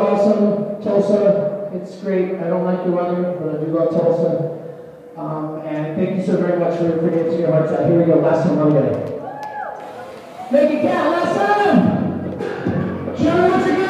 awesome. Tulsa, it's great. I don't like the weather, but I do love Tulsa. And thank you so very much for dancing your hearts out. Here we go, last time of the day. Make it count, last time! Show me what you got!